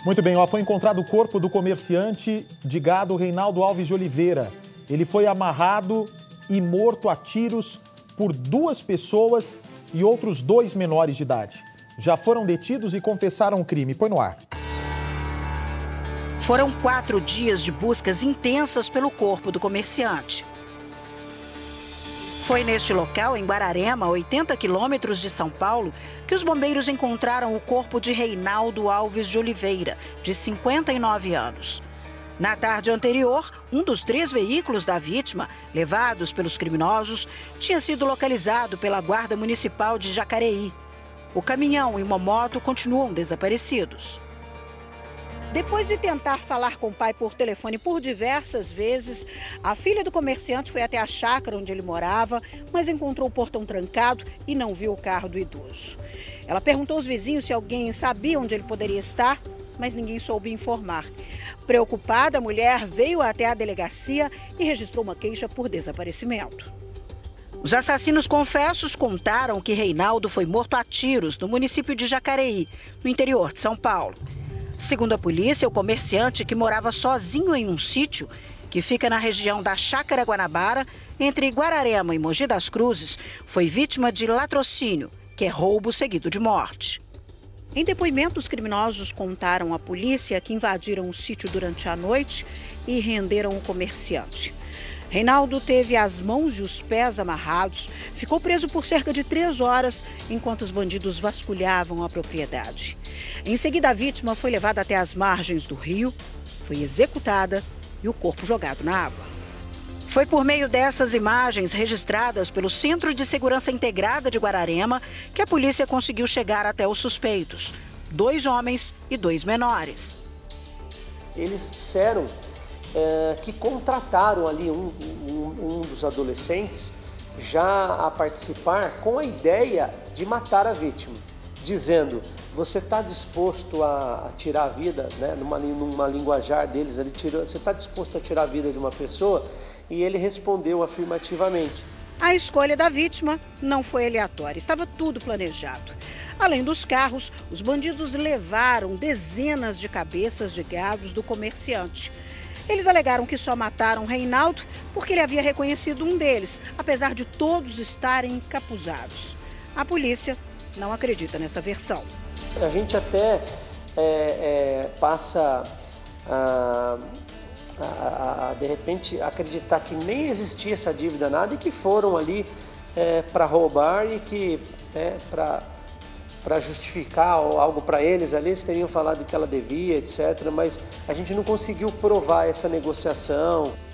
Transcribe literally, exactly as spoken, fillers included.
Muito bem, ó, foi encontrado o corpo do comerciante de gado Reinaldo Alves de Oliveira. Ele foi amarrado e morto a tiros por duas pessoas e outros dois menores de idade. Já foram detidos e confessaram o crime. Põe no ar. Foram quatro dias de buscas intensas pelo corpo do comerciante. Foi neste local, em Guararema, a oitenta quilômetros de São Paulo, que os bombeiros encontraram o corpo de Reinaldo Alves de Oliveira, de cinquenta e nove anos. Na tarde anterior, um dos três veículos da vítima, levados pelos criminosos, tinha sido localizado pela Guarda Municipal de Jacareí. O caminhão e uma moto continuam desaparecidos. Depois de tentar falar com o pai por telefone por diversas vezes, a filha do comerciante foi até a chácara onde ele morava, mas encontrou o portão trancado e não viu o carro do idoso. Ela perguntou aos vizinhos se alguém sabia onde ele poderia estar, mas ninguém soube informar. Preocupada, a mulher veio até a delegacia e registrou uma queixa por desaparecimento. Os assassinos confessos contaram que Reinaldo foi morto a tiros no município de Jacareí, no interior de São Paulo. Segundo a polícia, o comerciante, que morava sozinho em um sítio que fica na região da Chácara Guanabara, entre Guararema e Mogi das Cruzes, foi vítima de latrocínio, que é roubo seguido de morte. Em depoimento, os criminosos contaram à polícia que invadiram o sítio durante a noite e renderam o comerciante. Reinaldo teve as mãos e os pés amarrados, ficou preso por cerca de três horas enquanto os bandidos vasculhavam a propriedade. Em seguida, a vítima foi levada até as margens do rio, foi executada e o corpo jogado na água. Foi por meio dessas imagens registradas pelo Centro de Segurança Integrada de Guararema que a polícia conseguiu chegar até os suspeitos, dois homens e dois menores. Eles disseram é, que contrataram ali um, um, um dos adolescentes já a participar com a ideia de matar a vítima, dizendo: você está disposto a, a tirar a vida, né? numa, numa linguajar deles, ele tirou, você está disposto a tirar a vida de uma pessoa? E ele respondeu afirmativamente. A escolha da vítima não foi aleatória, estava tudo planejado. Além dos carros, os bandidos levaram dezenas de cabeças de gados do comerciante. Eles alegaram que só mataram Reinaldo porque ele havia reconhecido um deles, apesar de todos estarem encapuzados. A polícia não acredita nessa versão. A gente até é, é, passa a, a, a, de repente, acreditar que nem existia essa dívida nada e que foram ali é, para roubar e que é, para para justificar algo para eles ali, eles teriam falado que ela devia, etcétera. Mas a gente não conseguiu provar essa negociação.